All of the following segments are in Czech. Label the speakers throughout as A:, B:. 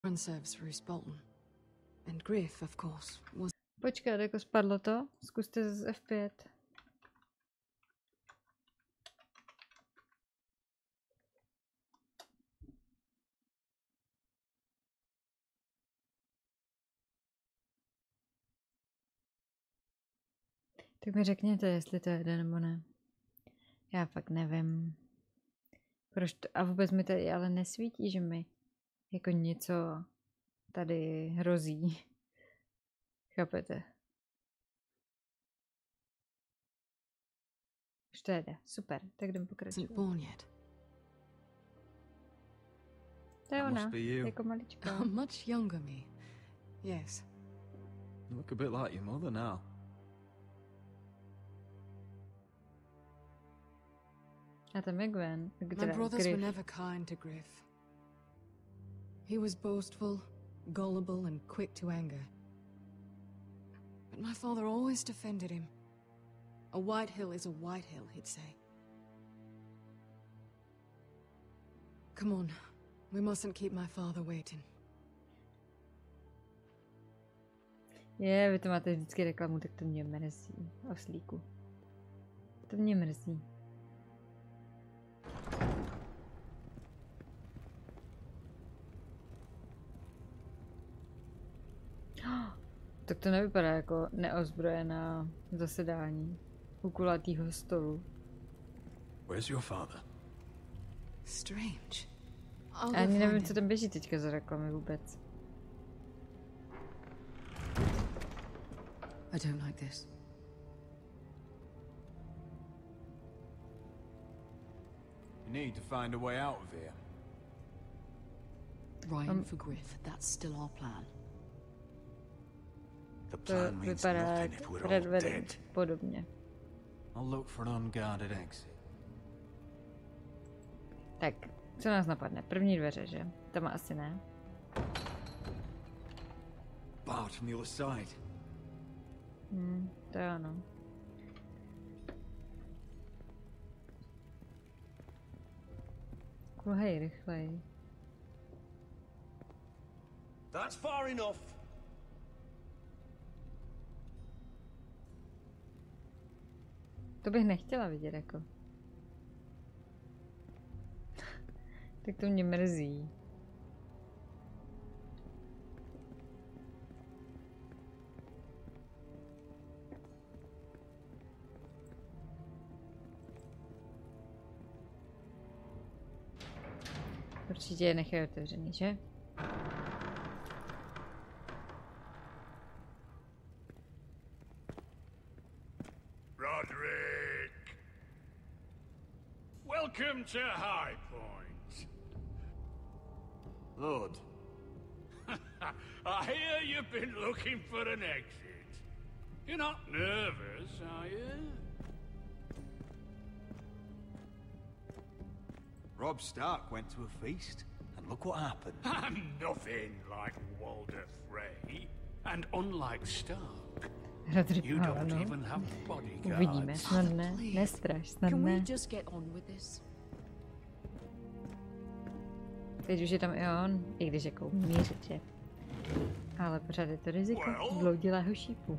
A: and serves Roose Bolton. And Griff, of course, was...
B: Počkat, jako spadlo to? Zkuste z F5. Tak mi řekněte, jestli to jde nebo ne. Já fakt nevím. Proč to? A vůbec mi tady ale nesvítí, že mi jako něco tady hrozí. Chápete? Už to jde. Super, tak jdem pokračovat.
A: Isn't born yet.
B: To je
C: That
B: ona,
C: must be you.
B: jako malička.
A: A much younger me. Yes.
C: You look a bit like your mother now.
B: A tam je Gwen.
A: My
B: Teda
A: brothers were
B: Griff.
A: never kind to Griff. He was boastful, gullible, and quick to anger. But my father always defended him. A white hill is a white hill, he'd say. Come on. We mustn't keep my father waiting.
B: Vy to máte vždycky reklamu, tak to mě mrzí. Oslíku. To mě mrzí. Tak to nevypadá jako neozbrojená zasedání u kulatýho stolu.
C: Where's your father?
A: Strange. I'll go
B: Ani
A: find
B: nevím,
A: him.
B: co tam běží teďka za reklamy vůbec.
A: I don't like this.
C: You need to find a way out of here.
D: Ryan for Griff, that's still our plan.
C: The
B: To
C: plan means
B: vypadá
C: nothing
B: jak
C: if we're all
B: Red Wedding
C: dead.
B: podobně.
C: I'll look for an unguarded exit.
B: Tak, co nás napadne? První dveře, že? Tam asi ne.
C: Barred from the other side.
B: To je ono. Kulhej, rychlej.
E: That's far enough.
B: To bych nechtěla vidět, jako. Tak to mě mrzí. Určitě je nechají otevřený, že?
E: Roderick! Welcome to High Point.
C: Lord,
E: I hear you've been looking for an exit. You're not nervous, are you?
C: Rob Stark went to a feast, and look what happened.
E: I'm nothing like Walder Frey. And unlike Stark,
B: Roderick
E: you
B: má,
E: don't
B: no.
E: even have
B: Uvidíme,
E: bodyguards.
B: snad ne. Nestraš, snad
D: Can we
B: ne.
D: just get on with this?
B: Teď už je tam i on, i když jako mířit, že? Ale pořád je to riziko bloudilého šípu.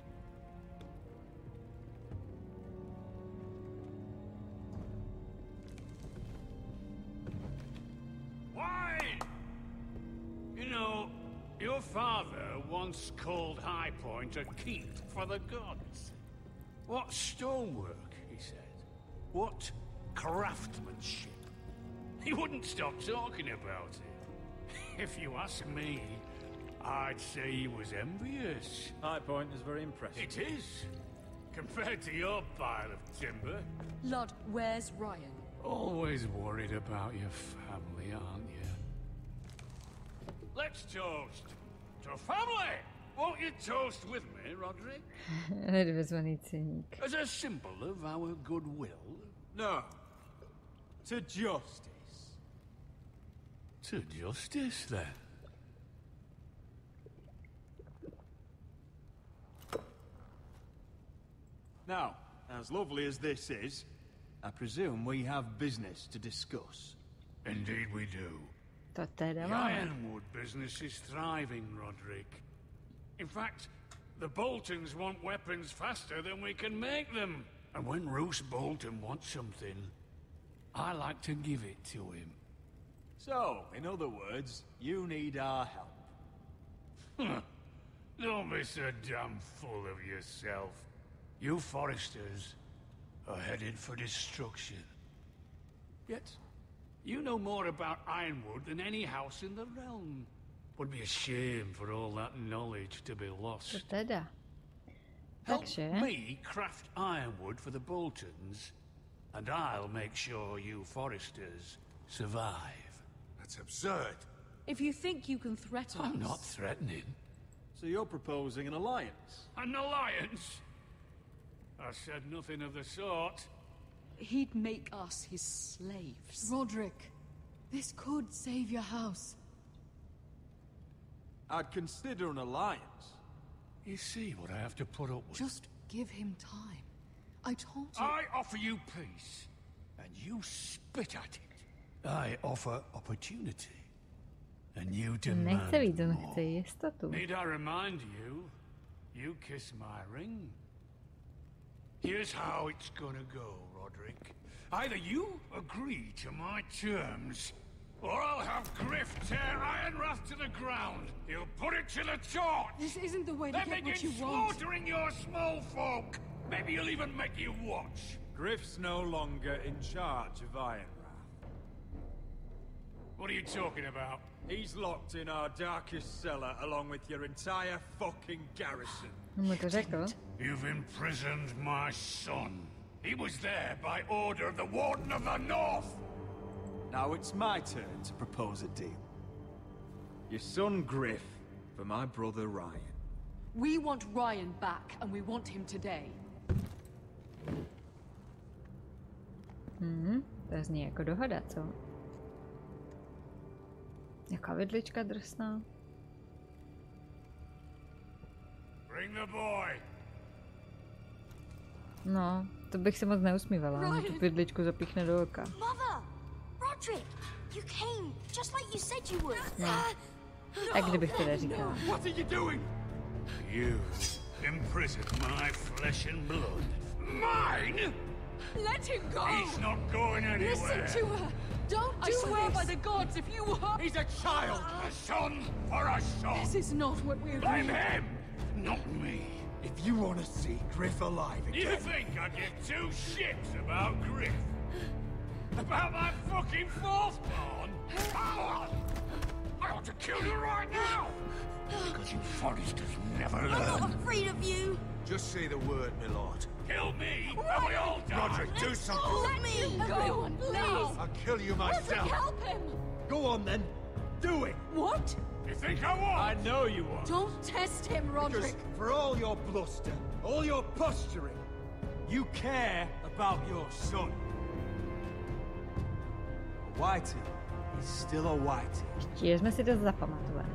E: Why? You know, your father once called High Point a keep for the gods. What stonework, he said. What craftsmanship. He wouldn't stop talking about it. If you ask me, I'd say he was envious.
C: High Point is very impressive.
E: It is, compared to your pile of timber.
D: Lud, where's Ryan?
E: Always worried about your family, aren't you? Let's toast to family! Won't you toast with me, Roderick?
B: Nedvyzvaný cyník.
E: As a symbol of our goodwill?
C: No. To justice.
E: To justice, then.
C: Now, as lovely as this is, I presume we have business to discuss.
E: Indeed we do.
B: To teda
E: The
B: máme.
E: Ironwood business is thriving, Roderick. In fact, the Boltons want weapons faster than we can make them. And when Roose Bolton wants something, I like to give it to him.
C: So, in other words, you need our help.
E: Don't be so damn full of yourself. You Foresters are headed for destruction. Yet, you know more about Ironwood than any house in the realm. Would be a shame for all that knowledge to be
B: To
E: lost.
B: teda.
E: Help
B: Takže,
E: me craft Ironwood for the Boltons, and I'll make sure you Foresters survive.
F: That's absurd.
D: If you think you can threaten
E: I'm
D: us...
E: not threatening.
C: So you're proposing an alliance?
E: An alliance? I said nothing of the sort.
D: He'd make us his slaves.
A: Roderick, this could save your house.
C: I'd consider an alliance.
E: You see what I have to put up with?
A: Just give him time. I told you.
E: I offer you peace, and you spit at it. I offer opportunity, and you demand
B: nechce víc, on
E: more.
B: chce jistotu.
E: Need I remind you? You kiss my ring. Here's how it's gonna go, Roderick. Either you agree to my terms, or I'll have Griff tear Ironrath to the ground. He'll put it to the torch.
A: This isn't the way to
E: Then
A: get what you
E: begin
A: want.
E: slaughtering your small folk. Maybe he'll even make you watch.
C: Griff's no longer in charge of Ironrath.
E: What are you talking about?
C: He's locked in our darkest cellar along with your entire fucking garrison.
B: Mu to řekl.
E: You've imprisoned my son. He was there by order of the Warden of the North.
C: Now it's my turn to propose a deal. Your son Griff for my brother Ryan.
D: We want Ryan back, and we want him today.
B: To zní jako dohoda, co? Jaká vidlička drsná.
E: Bring the boy.
B: No, to bych se moc neusmívala, on tu vidličku zapíchne do oka.
G: Mother! Roderick! You came, just like you said you would.
B: Tak kdybych teda říkala.
E: What are you doing? You imprisoned my flesh and blood. Mine?
D: Let him go!
E: He's not going anywhere.
D: Listen to her! Don't do I swear by the gods, if you hurt...
E: He's a child. A son for a son.
D: This is not what we
E: Blame
D: agreed.
E: him, not me.
F: If you want to see Griff alive
E: You
F: again,
E: think I give two shits about Griff? About my fucking fourthborn? I ought to kill you right now! Because you Foresters never
G: I'm
E: learn.
G: not afraid of you.
F: just say the word, my lord.
E: Kill me, and we all die!
F: Roderick, do something.
G: Let me!
D: Everyone, please!
F: I'll kill you myself.
D: Help him!
F: Go on then. Do it.
D: What?
E: You think I won't?
C: I know you won't.
D: Don't test him,
F: Because
D: Roderick!
F: for all your bluster, all your posturing, you care about your son. A whitey is still a whitey.
B: Ještě jsme si to zapamatovali.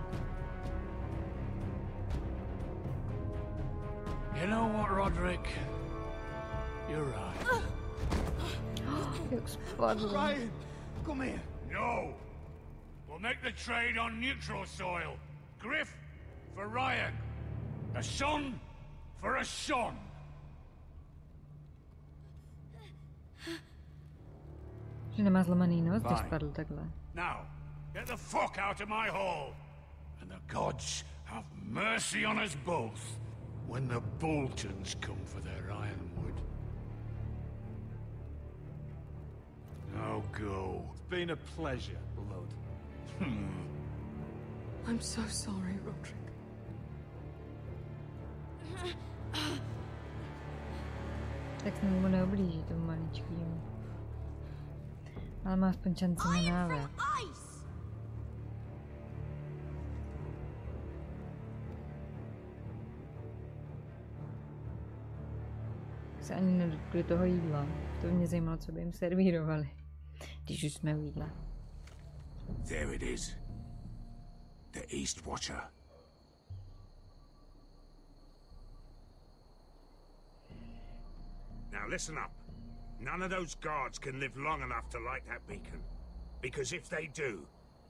E: You know what, Roderick? You're right.
B: Jak spadl.
F: Ryan, come here.
E: No! We'll make the trade on neutral soil. Griff for Ryan. A son for a son.
B: Že nemá zlomený nos, když
E: Fine.
B: spadl takhle.
E: Now, get the fuck out of my hall. And the gods have mercy on us both when the Boltons come for their ironwood. Now go.
C: It's been a pleasure, Blood.
A: I'm so sorry, Roderick.
B: Tak jsme mu neublíží, tomu maličkýmu. Ale má aspoň šanci na
G: Iron
B: návrat.
G: from ice!
B: Se ani nedotkli toho jídla. To mě zajímalo, co by jim servírovali. Když už jsme u jídla.
F: There it is. The East Watcher.
H: Now listen up. None of those guards can live long enough to light that beacon. Because if they do,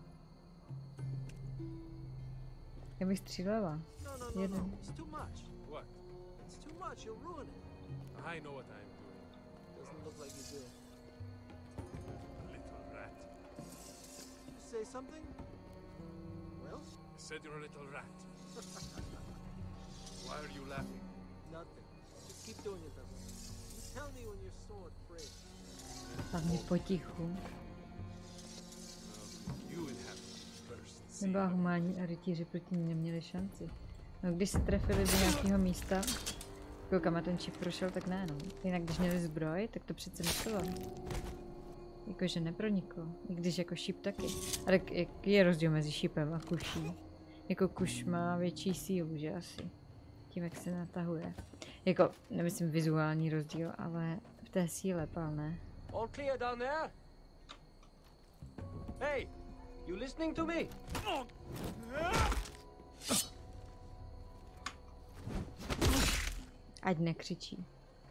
B: Já bych střílela.
I: No, it's too much. What? It's too much, you'll ruin it. I know what I'm doing. Doesn't look like you do.
H: Little rat.
I: You say something? Well?
H: I said you're a little rat. Why are you laughing?
I: Nothing. Just keep doing it, Douglas. You tell me when your sword breaks.
B: Hlavně potichu.
H: You inhabit first.
B: Nebyla humánní a rytíři proti ní neměli šanci. No když se trefili do nějakého místa, kam ten šip prošel, tak ne, no. Jinak když měli zbroj, tak to přece nešlo. Jakože neproniklo. I když jako šip taky. A tak jaký je rozdíl mezi šipem a kuší? Jako kuš má větší sílu, že asi. Tím, jak se natahuje. Jako, nemyslím vizuální rozdíl, ale v té síle, pál, ne?
J: All clear down there? Hey, you listening to me?
B: Ať nekřičí.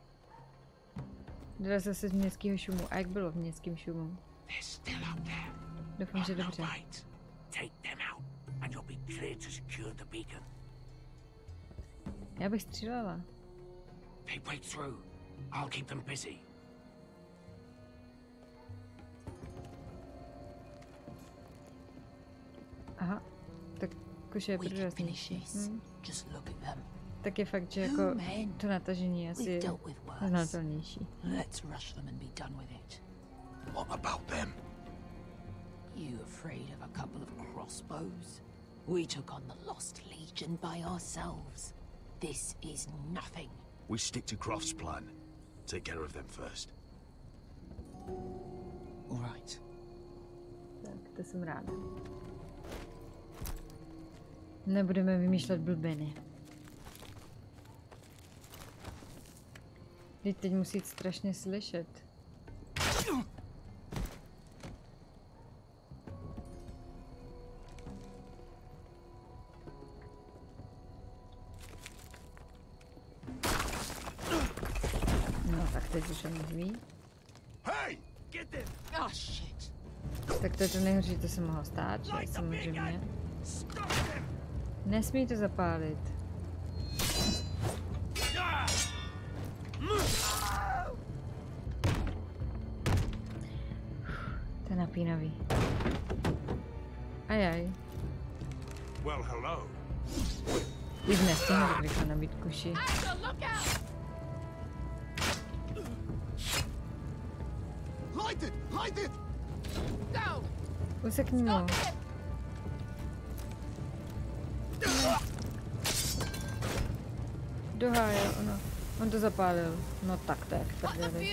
B: Dorazil se z městského šumu. A jak bylo v městském šumu? Doufám, že dobře. Já bych střílela.
H: They break through. I'll keep them busy.
B: Aha, tak kuše je průraznější. Tak je fakt, že jako to natažení je asi znatelnější.
K: Let's rush them and be done with it.
H: What about them?
K: You afraid of a couple of crossbows? We took on the Lost Legion by ourselves. This is nothing.
H: We stick to Croft's plan. Take care of them first.
K: All right.
B: Tak, to jsem ráda. Nebudeme vymýšlet blbiny. Teď musí jít strašně slyšet. No, tak teď už ani ví.
H: Hey, get them!
K: Oh shit.
B: Tak to je to nejhorší, to se mohlo stát, že samozřejmě. Nesmí to zapálit. To je napínavý. Ajaj.
H: Well, hello.
B: Už nestihl tak rychle nabít kuši. Usekni mu. Dohájel, ono. On to zapálil. No tak to je v prdeli.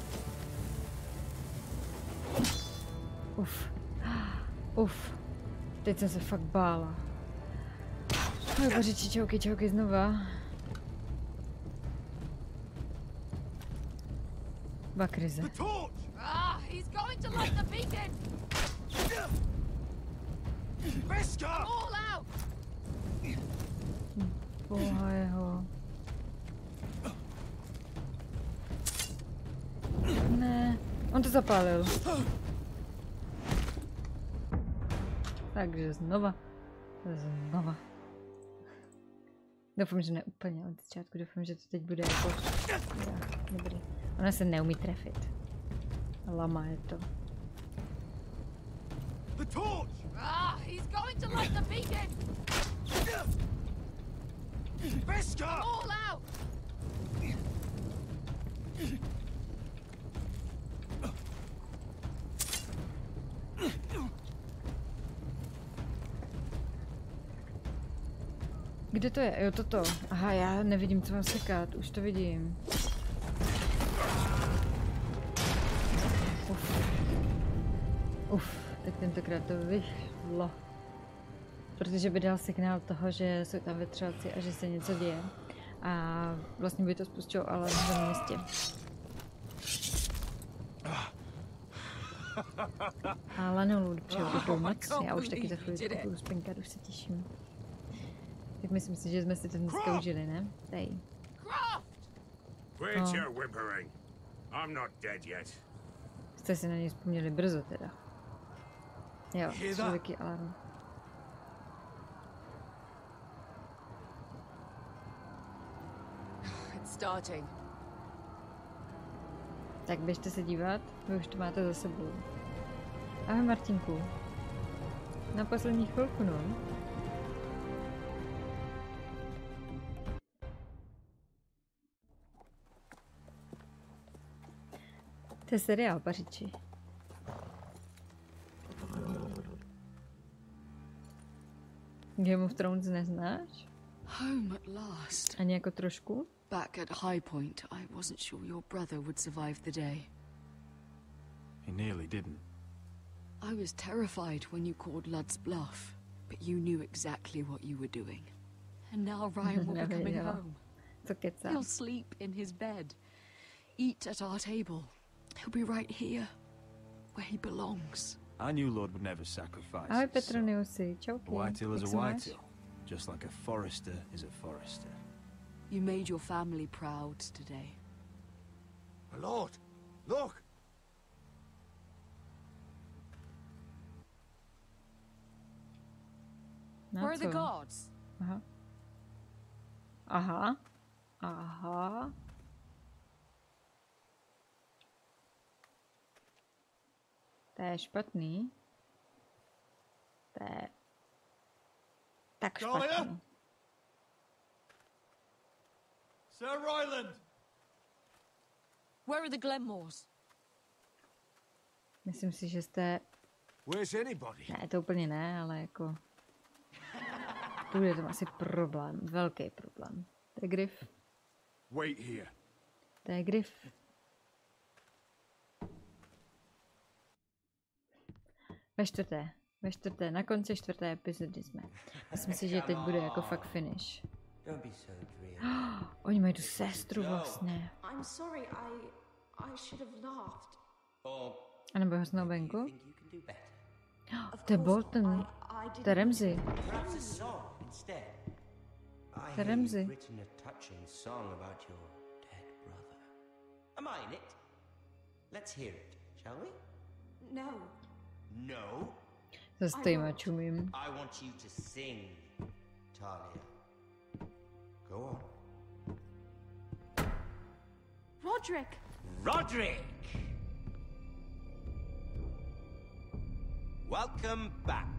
B: Uf. Uf. Teď jsem se fakt bála. Oj božiči, čauky znova. Bakrize.
D: He's going to light the beacon. All out.
B: Boha jeho. Ne, on to zapálil. Takže znova. Doufám, že ne úplně od začátku, doufám, že to teď bude jako... Dobrý. Ona se neumí trefit. Lama je to.
D: He's going to light the beacon. All out.
B: Kde to je? Jo, toto. Aha, já nevidím, co mám sekat. Už to vidím. Uf, tak tentokrát to vyšlo. Protože by dal signál toho, že jsou tam vetřelci a že se něco děje. A vlastně by to spustilo ale na městě. A Lanolu přijel do moc. Já už taky za chvíli budu spinkat, už se těším. Tak myslím si, že jsme si to dneska užili, ne? Tady.
H: Quit your whimpering. I'm not dead yet.
B: Jste si na něj vzpomněli brzo teda. Jo, člověký alarm.
D: starting.
B: Tak běžte se dívat, vy už to máte za sebou. Ahoj Martinku. Na poslední chvilku, no. To je seriál, pařiči. Game of Thrones neznáš?
D: Home at last.
B: Ani jako trošku?
D: Back at High Point, I wasn't sure your brother would survive the day.
C: He nearly didn't.
D: I was terrified when you called Lud's bluff, but you knew exactly what you were doing. And now Ryan will be coming home. He'll sleep in his bed, eat at our table. He'll be right here, where he belongs.
C: I knew Lord would never sacrifice
B: Ahoj
C: his son.
B: Petroniusi, čauky.
C: A whitetail is
B: Jak
C: a
B: se máš?
C: whitetail, just like a forester is a forester.
D: You made your family proud today.
L: My lord, look!
B: No,
D: Where are the
B: co?
D: guards?
B: Aha. Aha. Aha. To je špatný. To je tak špatný.
F: Sir Ryland!
D: Where are the Glenmores?
B: Myslím si, že jste...
L: Where's anybody?
B: Ne, to úplně ne, ale jako... To bude tam asi problém. Velký problém. To je Griff.
C: Wait here.
B: To je Griff. Ve čtvrté, na konci čtvrté epizody jsme. Myslím si, že teď bude jako fakt finish. Oni mají tu sestru vlastně.
M: I'm sorry, I should have laughed.
B: A nebo ho snoubenku? To je Bolton. To je Ramsay. To je Ramsay.
J: Am I in it? Let's hear it, shall we?
M: No.
J: No?
B: Zase stojím a čumím.
J: I want you to sing, Talia. Go on.
M: Roderick!
J: Roderick! Welcome back.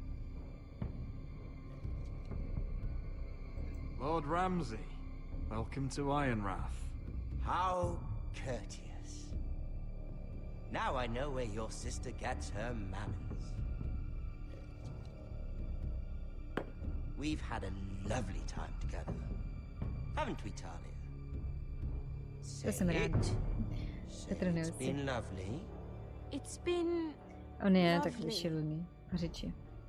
C: Lord Ramsay, welcome to Ironrath.
J: How courteous. Now I know where your sister gets her manners. We've had a lovely time together. Haven't we, Talia? Say
B: jsem rád.
J: it. Say
B: Petr
J: it's
B: Neusi.
J: been lovely.
M: It's been...
B: On je
M: lovely.
B: takový šilný. Řeči.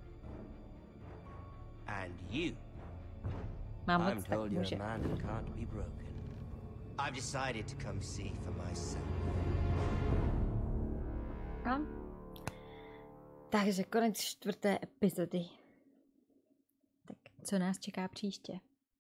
J: And you.
B: Mám
J: I'm
B: moc, tak
J: told you're
B: může.
J: a man who can't be broken. I've decided to come see for myself.
B: A? Takže konec čtvrté epizody. Tak co nás čeká příště?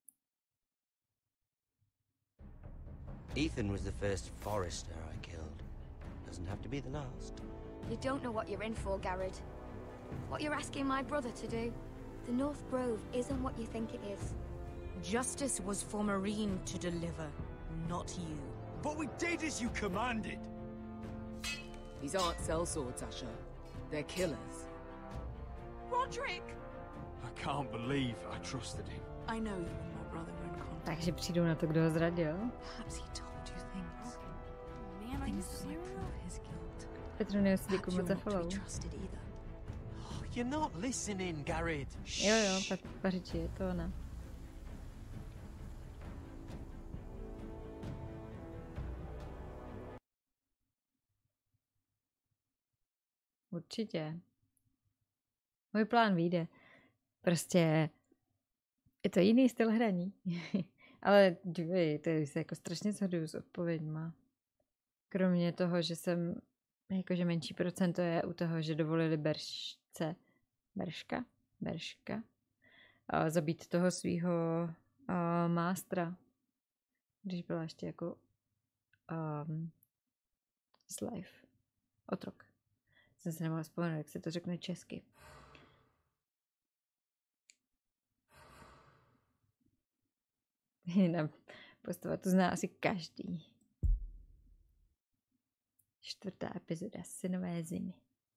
J: Ethan was the first forester I killed. Doesn't have to be the last.
G: You don't know what you're in for, Garrett. What you're asking my brother to do. The North Grove isn't what you think it is.
K: Justice was for Marine to deliver, not you.
F: But we did as you commanded.
D: These aren't sellswords, Asher. They're killers.
M: Roderick!
C: I can't believe I trusted him.
K: I know you and my brother were in conflict.
B: Takže přijdou na to, kdo ho zradil.
K: Perhaps he told you things.
M: Man, are you
K: Things that might
M: serious?
K: prove his guilt.
B: Petr Neusi, děkuji
K: Perhaps
B: moc
K: you're
B: za
K: not to
B: follow.
K: be trusted either.
F: You're not listening, Garrett.
B: Jo, pařiči, je to ona. Určitě. Můj plán vyjde. Prostě je to jiný styl hraní. Ale dívej, to je jako strašně shoduju s odpověďma. Kromě toho, že jsem, jakože menší procento je u toho, že dovolili Berška, zabít toho svýho mástra, když byla ještě jako slave, otrok. Jsem se nemohla vzpomenout, jak se to řekne česky. postava to zná asi každý. 4. epizoda Synové zimy.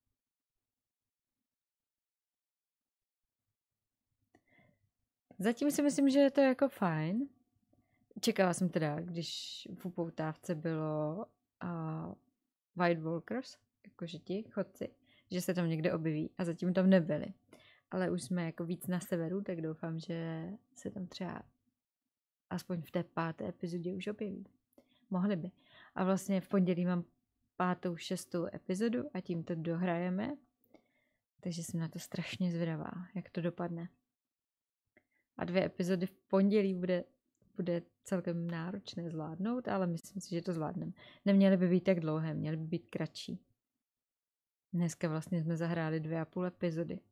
B: Zatím si myslím, že je to jako fajn. Čekala jsem teda, když v upoutávce bylo White Walkers, jakože ti chodci, že se tam někde objeví a zatím tam nebyli. Ale už jsme jako víc na severu, tak doufám, že se tam třeba aspoň v té 5. epizodě už objeví. Mohli by. A vlastně v pondělí mám 5., 6. epizodu a tím to dohrajeme. Takže jsem na to strašně zvědavá, jak to dopadne. A 2 epizody v pondělí bude celkem náročné zvládnout, ale myslím si, že to zvládneme. Neměly by být tak dlouhé, měly by být kratší. Dneska vlastně jsme zahráli 2,5 epizody.